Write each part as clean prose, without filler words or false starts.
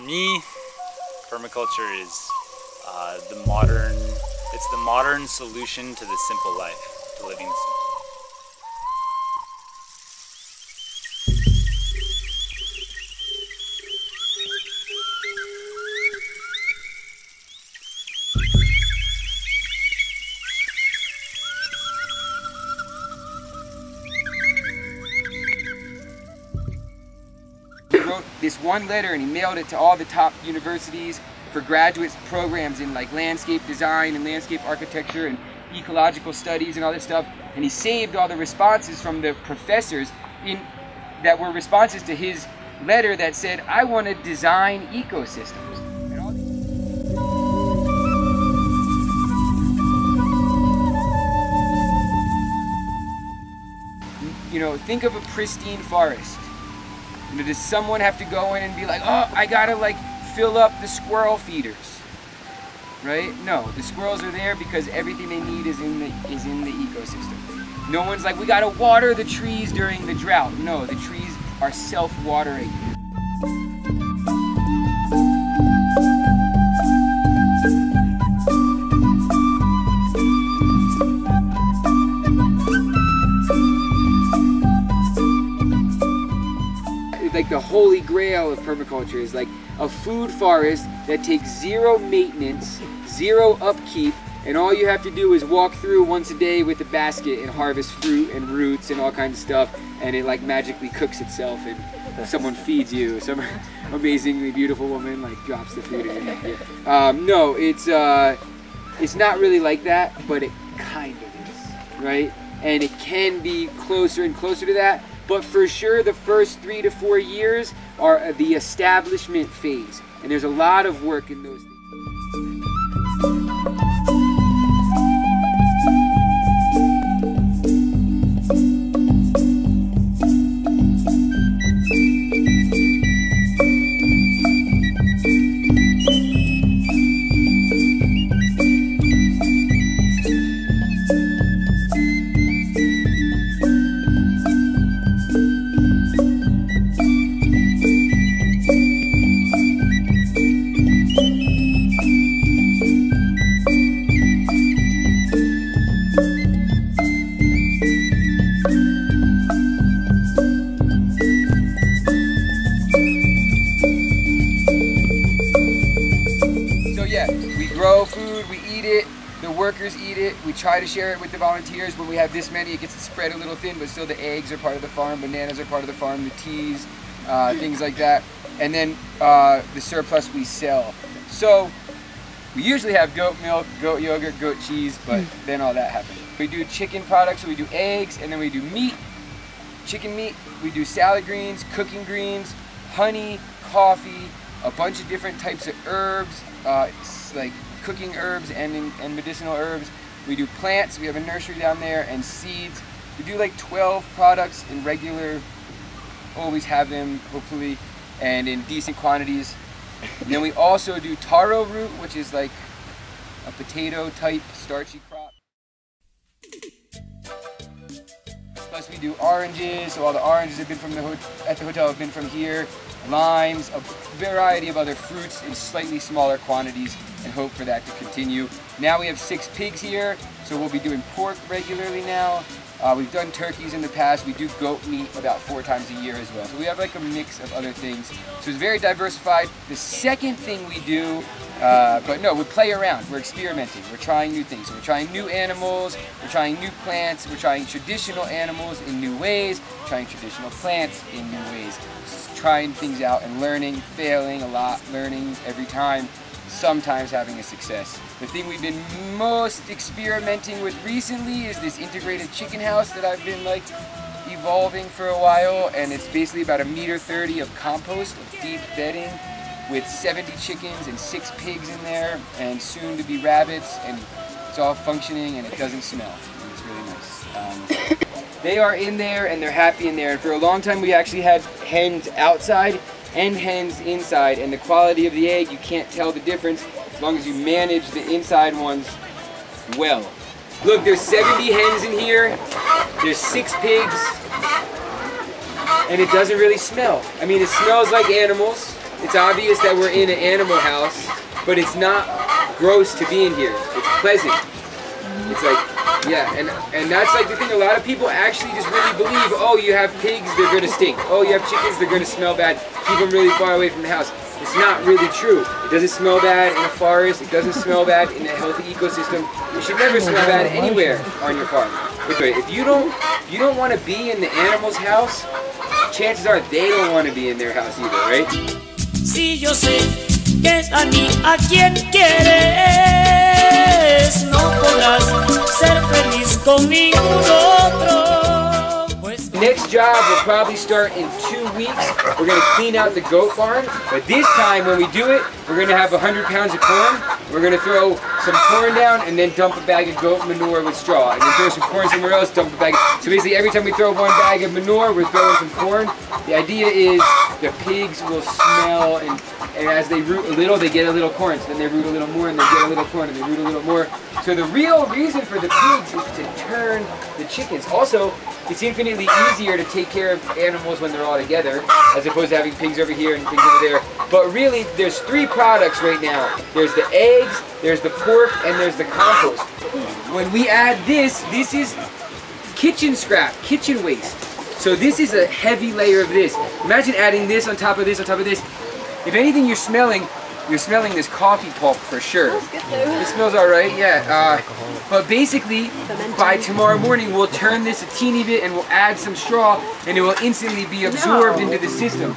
me, permaculture is it's the modern solution to the simple life, to living the simple. He wrote this one letter and he mailed it to all the top universities for graduate programs in like landscape design and landscape architecture and ecological studies and all this stuff. And he saved all the responses from the professors that were responses to his letter that said, I want to design ecosystems. And all you know, think of a pristine forest. You know, does someone have to go in and be like, oh, I gotta like fill up the squirrel feeders, right? No, the squirrels are there because everything they need is in the ecosystem. No one's like, we gotta water the trees during the drought. No, the trees are self-watering. Like the holy grail of permaculture is like a food forest that takes zero maintenance, zero upkeep, and all you have to do is walk through once a day with a basket and harvest fruit and roots and all kinds of stuff, and it like magically cooks itself and someone feeds you. Some amazingly beautiful woman like drops the food in. No, it's not really like that, but it kind of is, right? And it can be closer and closer to that. But for sure, the first 3 to 4 years are the establishment phase. And there's a lot of work in those things. We grow food, we eat it, the workers eat it, we try to share it with the volunteers. When we have this many, it gets spread a little thin, but still the eggs are part of the farm, bananas are part of the farm, the teas, things like that. And then the surplus we sell. So we usually have goat milk, goat yogurt, goat cheese, but then all that happens. We do chicken products, so we do eggs, and then we do meat, chicken meat, we do salad greens, cooking greens, honey, coffee, a bunch of different types of herbs, like cooking herbs and medicinal herbs. We do plants, we have a nursery down there, and seeds. We do like 12 products in regular, always have them, hopefully, and in decent quantities. And then we also do taro root, which is like a potato type starchy crop. Plus we do oranges, so all the oranges have been from at the hotel have been from here. Limes, a variety of other fruits in slightly smaller quantities, and hope for that to continue. Now we have 6 pigs here, so we'll be doing pork regularly now. We've done turkeys in the past. We do goat meat about 4 times a year as well. So we have like a mix of other things. So it's very diversified. The second thing we do, but no, we play around. We're experimenting. We're trying new things. So we're trying new animals. We're trying new plants. We're trying traditional animals in new ways. We're trying traditional plants in new ways. Just trying things out and learning, failing a lot, learning every time, sometimes having a success. The thing we've been most experimenting with recently is this integrated chicken house that I've been like evolving for a while, and it's basically about 1.30 meters of compost, of deep bedding, with 70 chickens and 6 pigs in there, and soon to be rabbits, and it's all functioning and it doesn't smell. And it's really nice. They are in there and they're happy in there, and for a long time we actually had hens outside and hens inside, and the quality of the egg, you can't tell the difference as long as you manage the inside ones well. Look, there's 70 hens in here, there's 6 pigs, and it doesn't really smell. I mean, it smells like animals, it's obvious that we're in an animal house, but it's not gross to be in here. It's pleasant. It's like, yeah, and that's like the thing. A lot of people actually just really believe, oh, you have pigs, they're gonna stink. Oh, you have chickens, they're gonna smell bad. Keep them really far away from the house. It's not really true. It doesn't smell bad in a forest. It doesn't smell bad in a healthy ecosystem. It should never smell bad anywhere on your farm. If you don't want to be in the animal's house, chances are they don't want to be in their house either, right? Si yo sé que es a mí a quien quieres, no podrás ser feliz con ningún otro. Next job will probably start in 2 weeks. We're going to clean out the goat barn, but this time when we do it, we're going to have 100 pounds of corn. We're going to throw some corn down and then dump a bag of goat manure with straw, and then throw some corn somewhere else, dump a bag. So basically every time we throw one bag of manure, we're throwing some corn. The idea is the pigs will smell, and as they root a little, they get a little corn. So then they root a little more, and they get a little corn, and they root a little more. So the real reason for the pigs is to turn the chickens. Also, it's infinitely easier to take care of animals when they're all together, as opposed to having pigs over here and pigs over there. But really, there's 3 products right now. There's the eggs, there's the pork, and there's the compost. When we add this is kitchen scrap, kitchen waste. So this is a heavy layer of this. Imagine adding this on top of this, on top of this. If anything you're smelling this coffee pulp for sure. It smells alright, yeah. But basically, by tomorrow morning, we'll turn this a teeny bit and we'll add some straw, and it will instantly be absorbed into the system.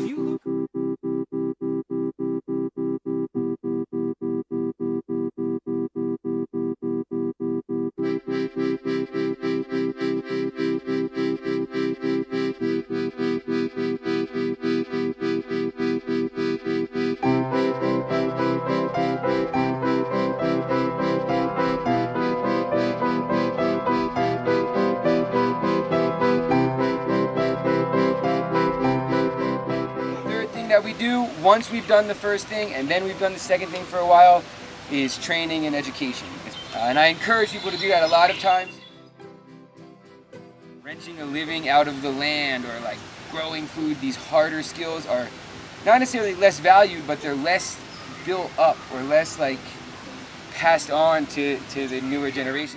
That we do once we've done the first thing and then we've done the second thing for a while is training and education. And I encourage people to do that a lot of times. Wrenching a living out of the land or like growing food, these harder skills are not necessarily less valued, but they're less built up or less like passed on to the newer generations.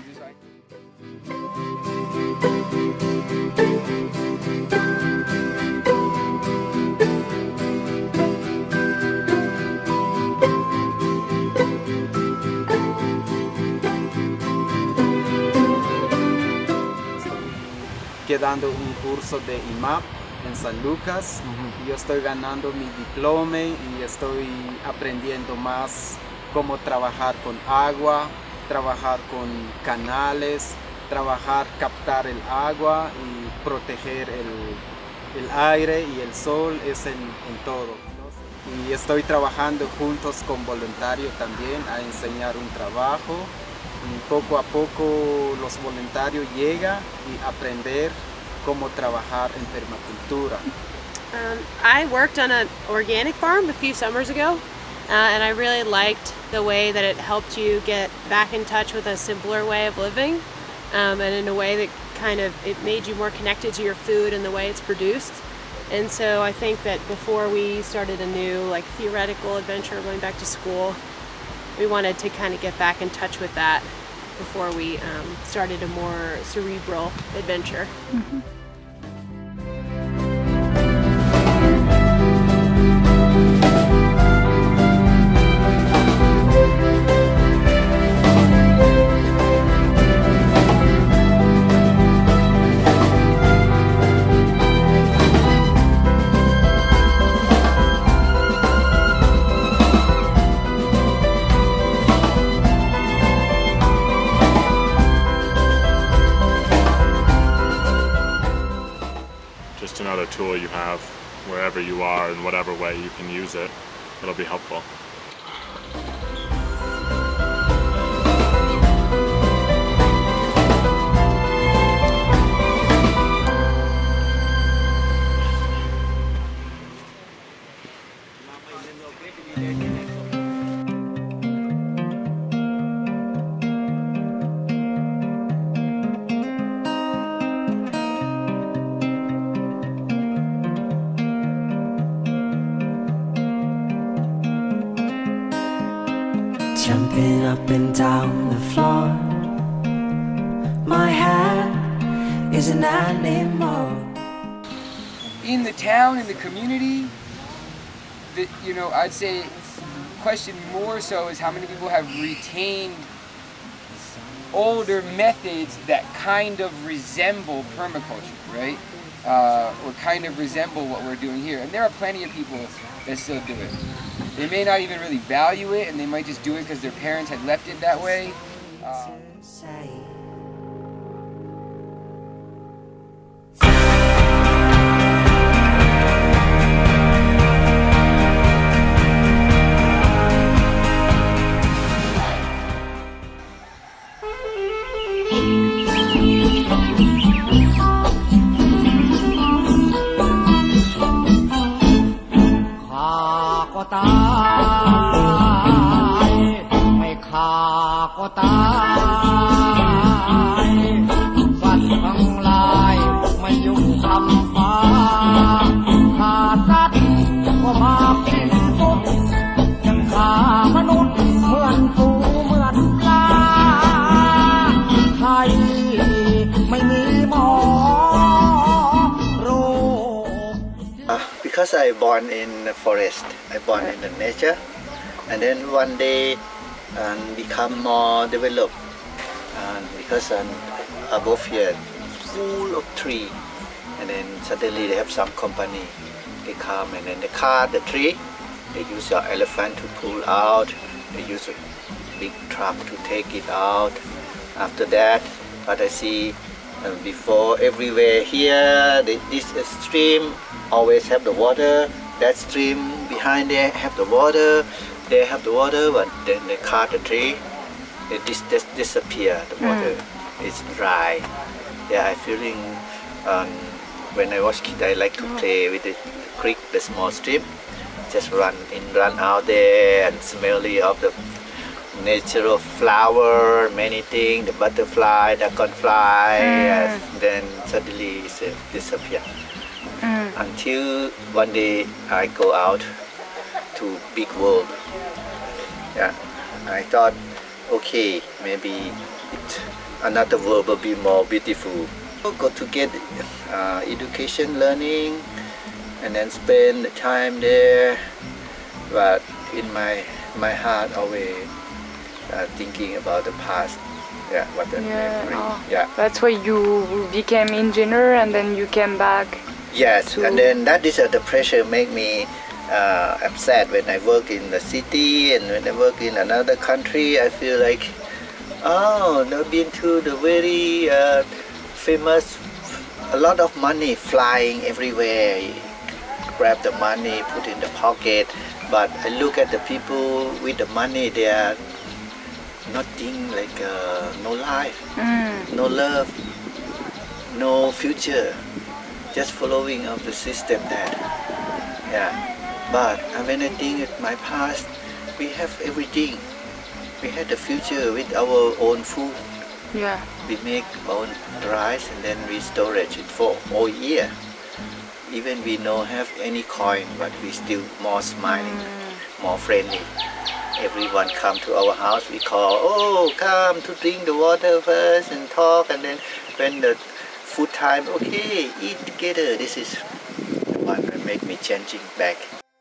Dando un curso de IMAP en San Lucas. Yo estoy ganando mi diploma y estoy aprendiendo más cómo trabajar con agua, trabajar con canales, captar el agua y proteger el aire y el sol, es en todo. Y estoy trabajando juntos con voluntarios también a enseñar un trabajo. Y poco a poco los voluntarios llegan y aprender cómo trabajar en permacultura. I worked on an organic farm a few summers ago, and I really liked the way that it helped you get back in touch with a simpler way of living, and in a way that it made you more connected to your food and the way it's produced. And so I think that before we started a new theoretical adventure going back to school, we wanted to kind of get back in touch with that before we started a more cerebral adventure. Just another tool you have wherever you are, in whatever way you can use it, it'll be helpful. running up and down the floor. My hand is an animal. In the town, in the community, I'd say question more so is how many people have retained older methods that kind of resemble permaculture, right? Or kind of resemble what we're doing here. And there are plenty of people that still do it. They may not even really value it, and they might just do it because their parents had left it that way. Because I born in the forest, I born in the nature, and then one day become more developed, because above here full of tree, and then suddenly they have some company, they come and then they cut the tree, they use an elephant to pull out, they use a big truck to take it out. After that, what I see before everywhere here, this stream always have the water, that stream behind there have the water, they have the water, but then they cut the tree, it disappear, the water is dry. Yeah, I feeling when I was kid, I like to play with the creek, the small stream, just run in, run out there and smelly of the natural flower, many things, the butterfly, the dragonfly, and then suddenly it disappear. Until one day I go out to big world. Yeah, I thought, okay, maybe another world will be more beautiful. Go to get education, learning, and then spend the time there. But in my heart always thinking about the past. Yeah, what the memory. Yeah. That's why you became engineer and then you came back. Yes, and then that is the pressure make me upset when I work in the city, and when I work in another country, I feel like, oh, I've been to the very famous, a lot of money flying everywhere, grab the money, put in the pocket, but I look at the people with the money, they are nothing, like no life, no love, no future. Just following of the system that, yeah. But when I think of my past, we have everything. We had the future with our own food. Yeah. We make our own rice and then we storage it for all year. Even we don't have any coin, but we still more smiling, more friendly. Everyone come to our house, we call, oh, come to drink the water first and talk, and then when the food time, okay, eat together. This is the one that make me changing back.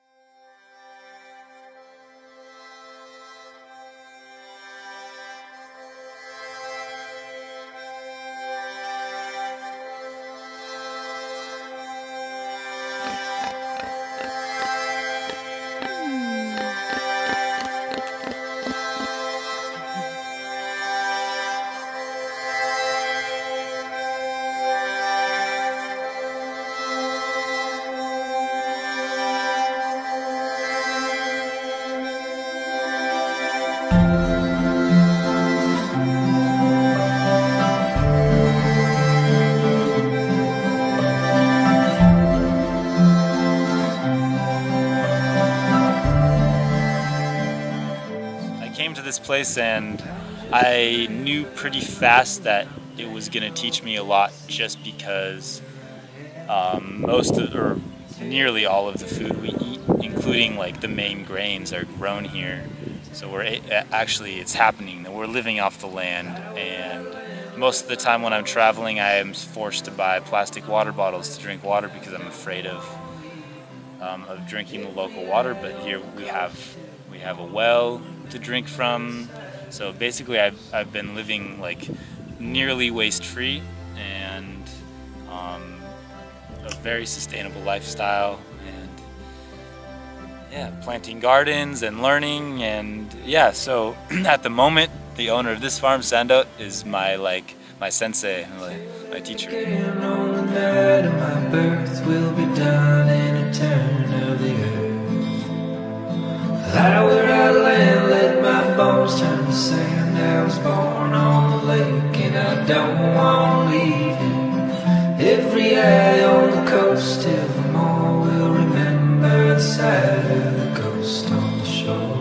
This place, and I knew pretty fast that it was going to teach me a lot, just because most of, or nearly all of the food we eat, including like the main grains, are grown here So actually it's happening. We're living off the land, and most of the time when I'm traveling, I am forced to buy plastic water bottles to drink water because I'm afraid of drinking the local water. But here we have a well to drink from. So basically, I've been living like nearly waste-free and a very sustainable lifestyle. Yeah, planting gardens and learning, and yeah, so at the moment, the owner of this farm, Sandot, is my sensei, my teacher. On the night of my birth will be done in a turn of the earth. Lie where I land, let my bones turn to sand. I was born on the lake and I don't want to leave it. Every eye on the coast, evermore will remember the sight of the ghost on the shore.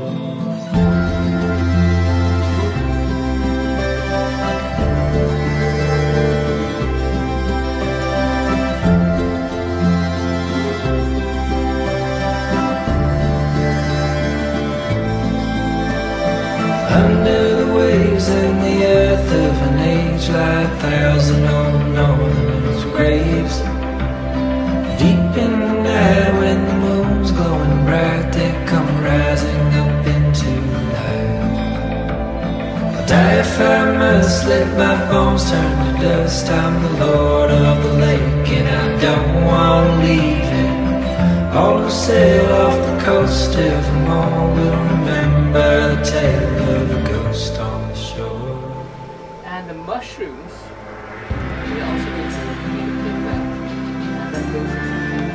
Under the waves and the earth of an age lie 1,000 old northerners' graves. Deep in the night when the moon's glowing bright, they come rising up into light. I'll die if I must, let my bones turn to dust. I'm the lord of the lake and I don't want to leave it. All who sail off the coast evermore will remember the tale of the ghost on the shore. And the mushrooms, we also need to pick that. And that goes into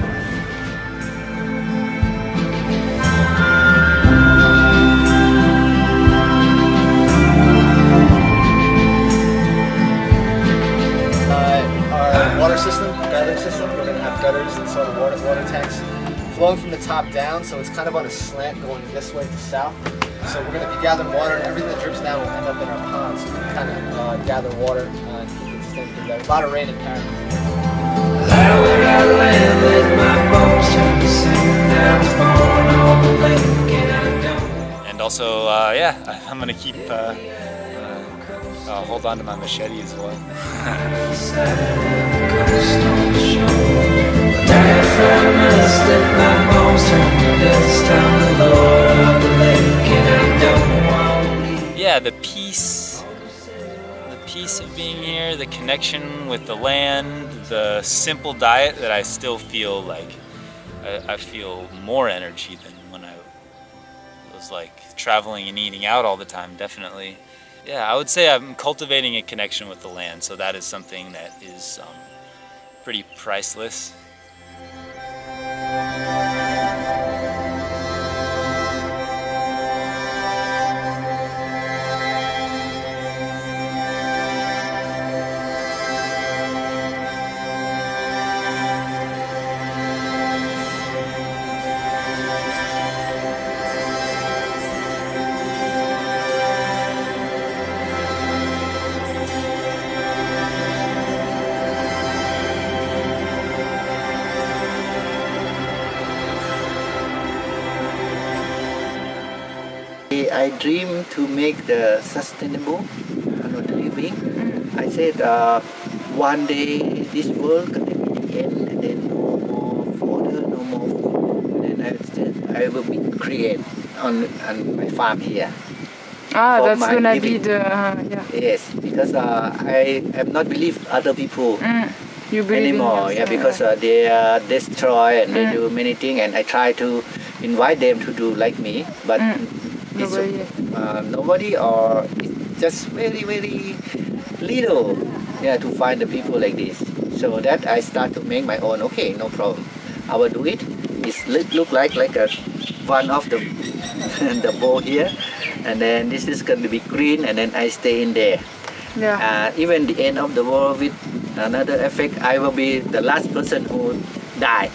our water system, guttering system. We're going to have gutters and sort of water tanks flowing from the top down, so it's kind of on a slant going this way to south. So we're going to be gathering water, and everything that drips down will end up in our ponds. So we can kind of gather water and keep it sustained. There's a lot of rain in Paris. And also, yeah, I'm going to keep hold on to my machete as well. Yeah, the peace of being here, the connection with the land, the simple diet that I still feel like I feel more energy than when I was like traveling and eating out all the time, definitely. Yeah, I would say I'm cultivating a connection with the land, so that is something that is pretty priceless. I dream to make the sustainable living. I said one day this world can end and then no more water, no more food. And then I said I will create on my farm here. Ah, that's gonna be the yeah. Yes, because I have not believe other people anymore. Yeah, because they destroy and they do many things, and I try to invite them to do like me, but. Nobody, or it's just very little, yeah, to find the people like this. So that I start to make my own. Okay, no problem, I will do it. It look like a one of the the bowl here, and then this is going to be green, and then I stay in there. Yeah. Even the end of the world with another effect, I will be the last person who die.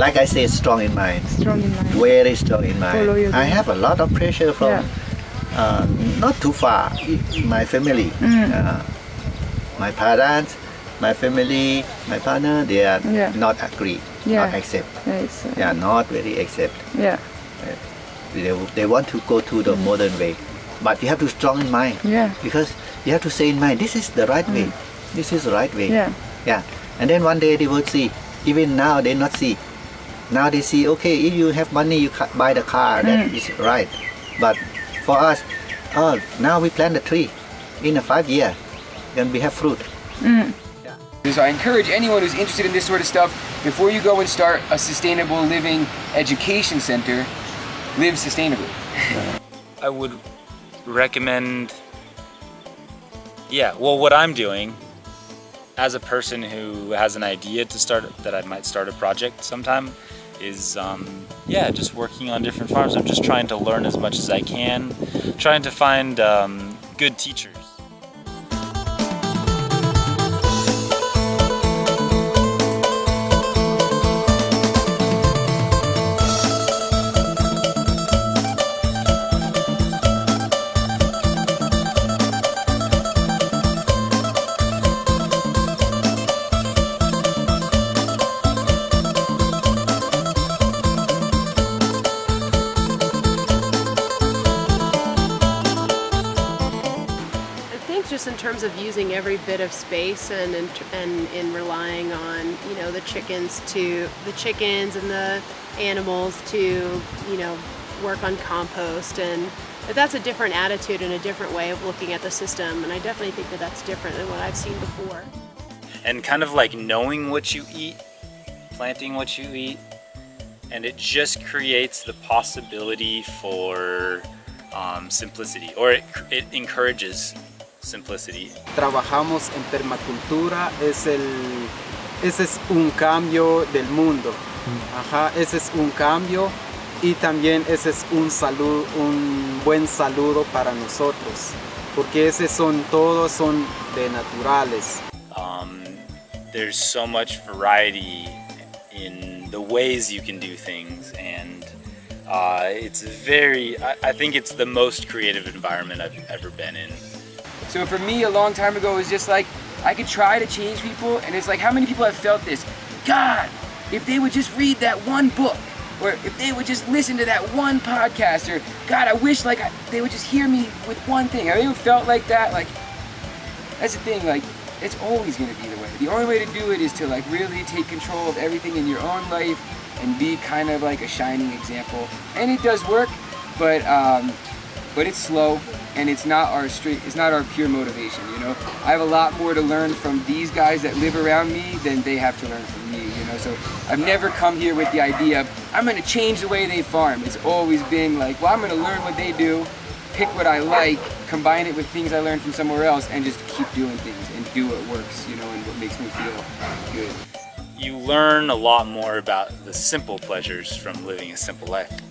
like I say, strong in mind. Strong in mind. Very strong in mind. Follow your I dream. have a lot of pressure from not too far, my family, my parents, my family, my partner. They are not agree, not accept. Yes. Yeah, not very accept. Yeah. They want to go to the modern way, but you have to strong in mind. Yeah. Because you have to say in mind, this is the right way. This is the right way. Yeah. Yeah. And then one day they will see. Even now they not see. Now they see, okay, if you have money, you buy the car. That is right. But for us, now we plant the tree. In a 5 year, then we have fruit. So I encourage anyone who's interested in this sort of stuff, before you go and start a sustainable living education center, live sustainably. I would recommend, what I'm doing as a person who has an idea to start, that I might start a project sometime, is just working on different farms. I'm just trying to learn as much as I can, trying to find good teachers. Just in terms of using every bit of space and in relying on, you know, the chickens and the animals to, you know, work on compost, and that's a different attitude and a different way of looking at the system, and I definitely think that that's different than what I've seen before. And kind of like knowing what you eat, planting what you eat, and it just creates the possibility for simplicity, or it encourages simplicity. Trabajamos en permacultura, ese es un cambio del mundo. Ajá, ese es un cambio, y también ese es un buen saludo para nosotros, porque todos son de naturales. There's so much variety in the ways you can do things, and it's I think it's the most creative environment I've ever been in. So for me, a long time ago, it was just like, I could try to change people, and it's like, how many people have felt this? God, if they would just read that one book, or if they would just listen to that one podcast, or God, I wish they would just hear me with one thing. Have you ever felt like that? Like, that's the thing, like, it's always gonna be the way. The only way to do it is to like really take control of everything in your own life and be kind of like a shining example. And it does work, but it's slow. And it's not our pure motivation, you know. I have a lot more to learn from these guys that live around me than they have to learn from me, you know. So I've never come here with the idea of, I'm gonna change the way they farm. It's always been like, well, I'm gonna learn what they do, pick what I like, combine it with things I learned from somewhere else, and just keep doing things and do what works, you know, and what makes me feel good. You learn a lot more about the simple pleasures from living a simple life.